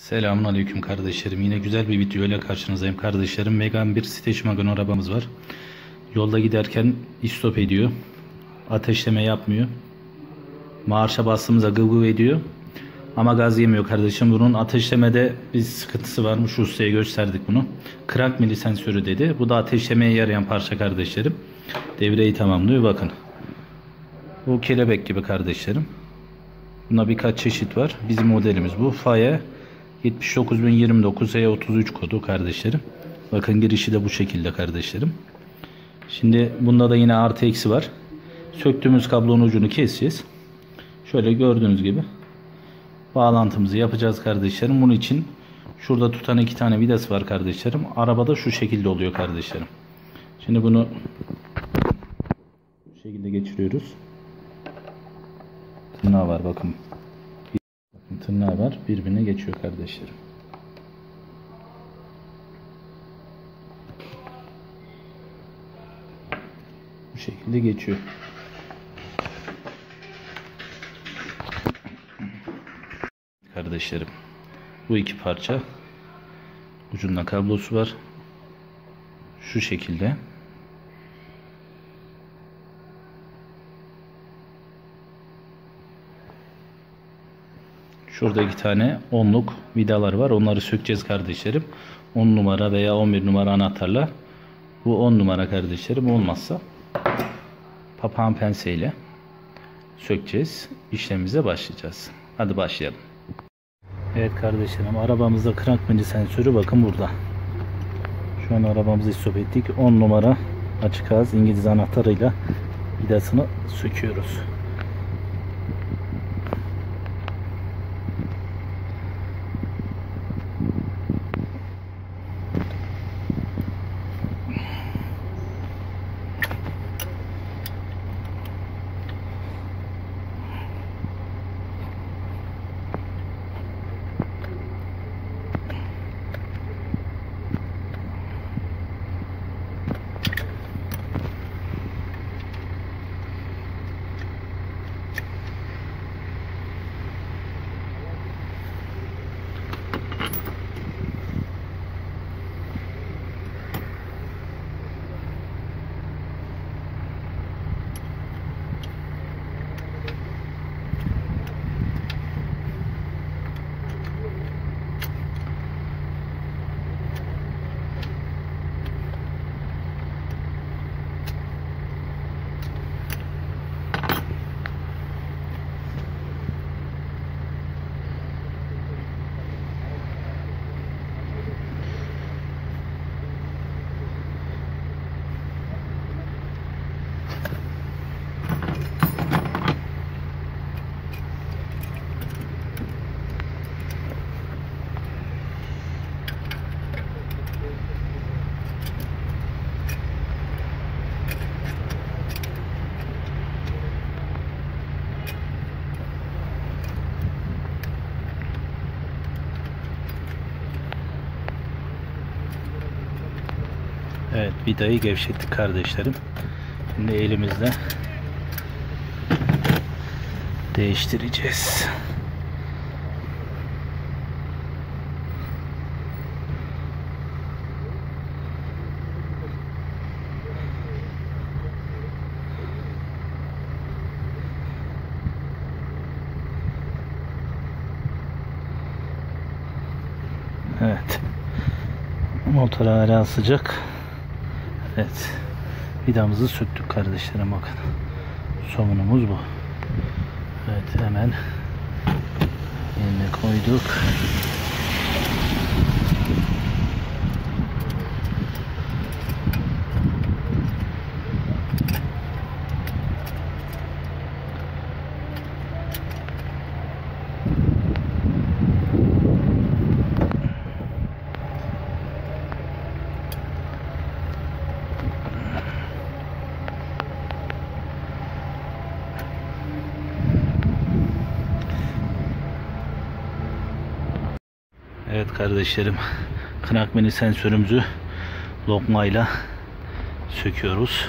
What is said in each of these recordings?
Selamun aleyküm kardeşlerim. Yine güzel bir video ile karşınızdayım kardeşlerim. Megane bir Station Wagon arabamız var. Yolda giderken istop ediyor. Ateşleme yapmıyor. Marşa bastığımızda gıv ediyor. Ama gaz yemiyor kardeşim. Bunun ateşlemede bir sıkıntısı varmış. Ustaya gösterdik bunu. Crank mili sensörü dedi. Bu da ateşlemeye yarayan parça kardeşlerim. Devreyi tamamlıyor. Bakın. Bu kelebek gibi kardeşlerim. Buna birkaç çeşit var. Bizim modelimiz bu. FAE 79029 E33 kodu kardeşlerim. Bakın girişi de bu şekilde kardeşlerim. Şimdi bunda da yine artı eksi var. Söktüğümüz kablonun ucunu keseceğiz. Şöyle gördüğünüz gibi bağlantımızı yapacağız kardeşlerim. Bunun için şurada tutan 2 tane vidası var kardeşlerim. Arabada şu şekilde oluyor kardeşlerim. Şimdi bunu bu şekilde geçiriyoruz. Tırnağı var bakın. Tırnağı var. Birbirine geçiyor kardeşlerim. Bu şekilde geçiyor. Kardeşlerim. Bu iki parça. Ucunda kablosu var. Şu şekilde. Şurada 2 tane 10'luk vidalar var. Onları sökeceğiz kardeşlerim. 10 numara veya 11 numara anahtarla. Bu 10 numara kardeşlerim. Olmazsa papağan penseyle sökeceğiz. İşlemimize başlayacağız. Hadi başlayalım. Evet kardeşlerim. Arabamızda crank mili sensörü bakın burada. Şu an arabamızı istop ettik. 10 numara açık ağız İngiliz anahtarıyla vidasını söküyoruz. Evet, vidayı gevşettik kardeşlerim. Şimdi elimizle değiştireceğiz. Evet. Motor hala sıcak. Evet. Vidamızı söktük kardeşlerim bakın. Somunumuz bu. Evet, hemen yerine koyduk. Evet kardeşlerim, crank mili sensörümüzü lokmayla söküyoruz.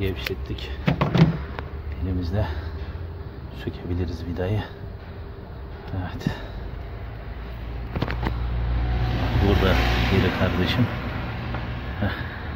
gevşettik. Elimizle sökebiliriz vidayı. Evet. Burada yeri kardeşim. Heh.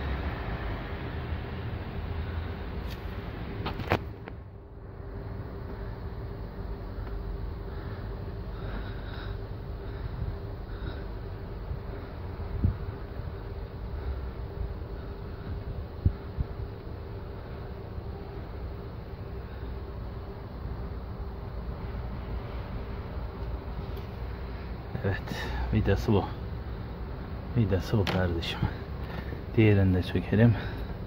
Evet, vidası bu. Vidası bu kardeşim. Diğerini de sökelim.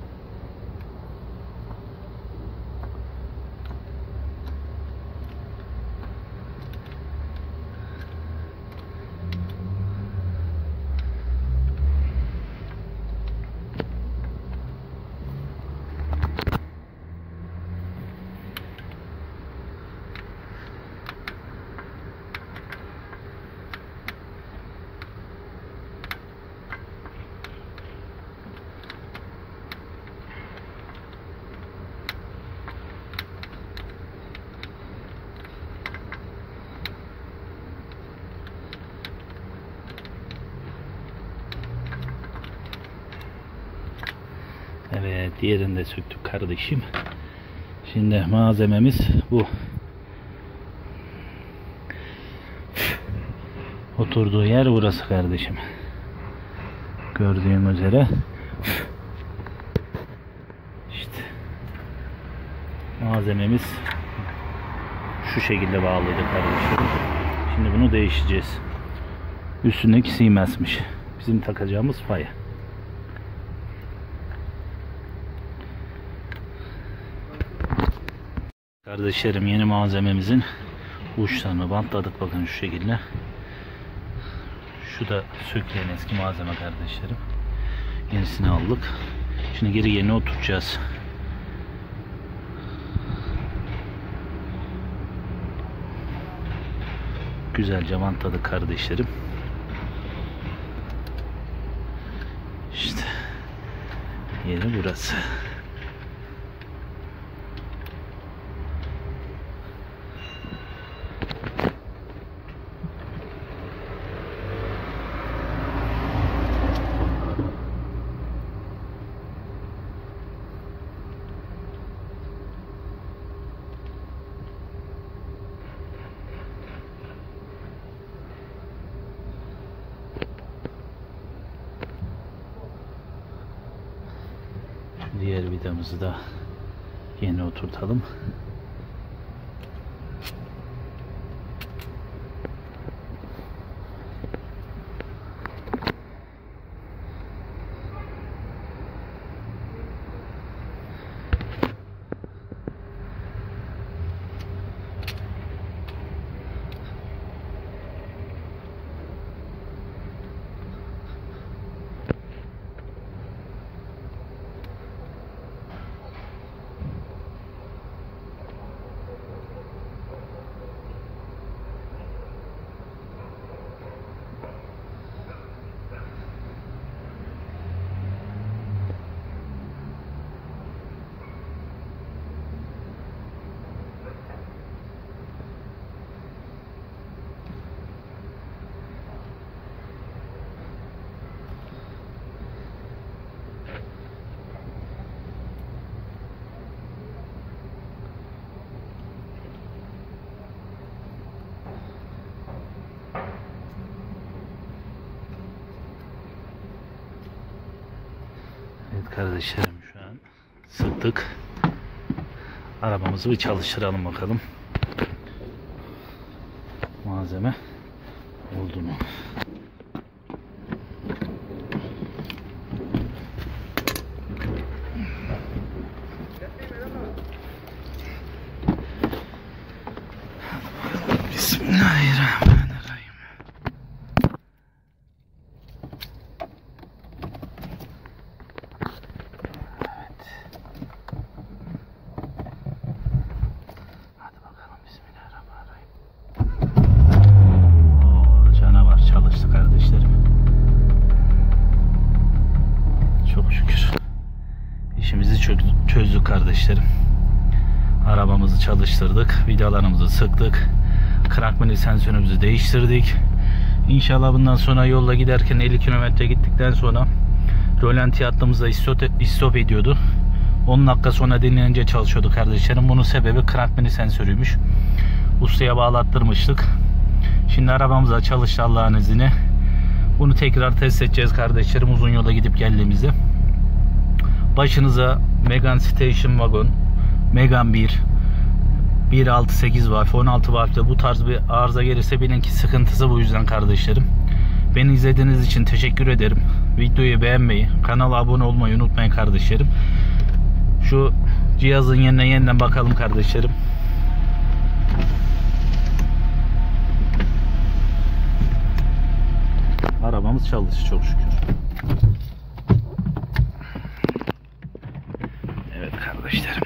Evet, diğerini de söktük kardeşim. Şimdi malzememiz bu. Oturduğu yer burası kardeşim. Gördüğüm üzere. İşte malzememiz şu şekilde bağlıydı kardeşim. Şimdi bunu değiştireceğiz. Üstündeki Siemens'miş. Bizim takacağımız faya. Kardeşlerim, yeni malzememizin uçlarını bantladık, bakın şu şekilde. Şu da sökülen eski malzeme kardeşlerim. Yenisini aldık. Şimdi geri yerine oturacağız. Güzelce bantladık kardeşlerim. İşte yeri burası. Diğer vidamızı da yeni oturtalım. Evet kardeşlerim, şu an sıktık. Arabamızı bir çalıştıralım bakalım. Malzeme oldu mu? Bismillahirrahmanirrahim. Çok şükür. İşimizi çözdük kardeşlerim. Arabamızı çalıştırdık. Vidalarımızı sıktık. Krakmeli sensörümüzü değiştirdik. İnşallah bundan sonra yolda giderken 50 km gittikten sonra rolanti attığımızda istop ediyordu. 10 dakika sonra dinlenince çalışıyordu kardeşlerim. Bunun sebebi krakmeli sensörüymüş. Ustaya bağlattırmıştık. Şimdi arabamıza çalıştı Allah'ın izniyle. Bunu tekrar test edeceğiz kardeşlerim uzun yola gidip geldiğimizde. Başınıza Megane Station Wagon, Megane 1.6.8 valf, 16 valfte bu tarz bir arıza gelirse bilin ki sıkıntısı bu yüzden kardeşlerim. Beni izlediğiniz için teşekkür ederim. Videoyu beğenmeyi, kanala abone olmayı unutmayın kardeşlerim. Şu cihazın yerine yeniden bakalım kardeşlerim. Arabamız çalıştı çok şükür. Evet kardeşlerim.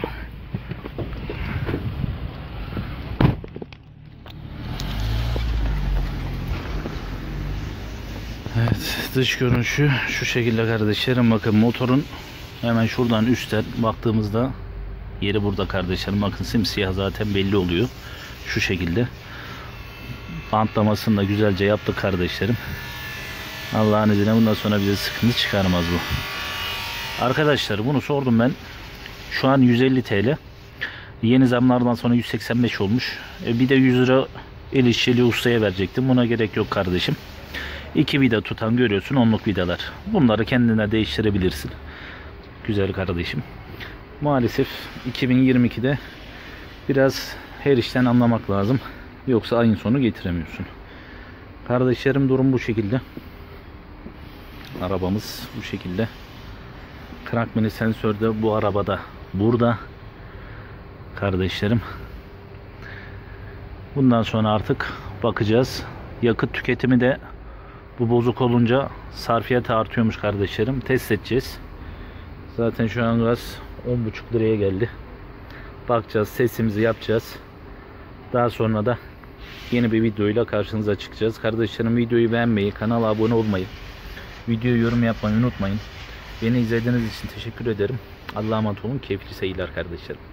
Evet, dış görünüşü şu şekilde kardeşlerim. Bakın motorun hemen şuradan üstten baktığımızda yeri burada kardeşlerim. Bakın simsiyah zaten belli oluyor. Şu şekilde. Bantlamasını da güzelce yaptık kardeşlerim. Allah'ın izniyle bundan sonra bize sıkıntı çıkarmaz bu. Arkadaşlar bunu sordum ben. Şu an 150 TL. Yeni zamlardan sonra 185 olmuş. Bir de 100 lira el işçiliği ustaya verecektim. Buna gerek yok kardeşim. 2 vida tutan görüyorsun, onluk vidalar. Bunları kendine değiştirebilirsin. Güzel kardeşim. Maalesef 2022'de biraz her işten anlamak lazım. Yoksa ayın sonu getiremiyorsun. Kardeşlerim durum bu şekilde. Arabamız bu şekilde. Krakmeli sensör de bu arabada burada. Kardeşlerim. Bundan sonra artık bakacağız. Yakıt tüketimi de bu bozuk olunca sarfiyat artıyormuş kardeşlerim. Test edeceğiz. Zaten şu an gaz 10,5 liraya geldi. Bakacağız, testimizi yapacağız. Daha sonra da yeni bir videoyla karşınıza çıkacağız. Kardeşlerim videoyu beğenmeyi, kanala abone olmayı, videoyu yorum yapmayı unutmayın. Beni izlediğiniz için teşekkür ederim. Allah'a emanet olun. Keyifli seyirler kardeşlerim.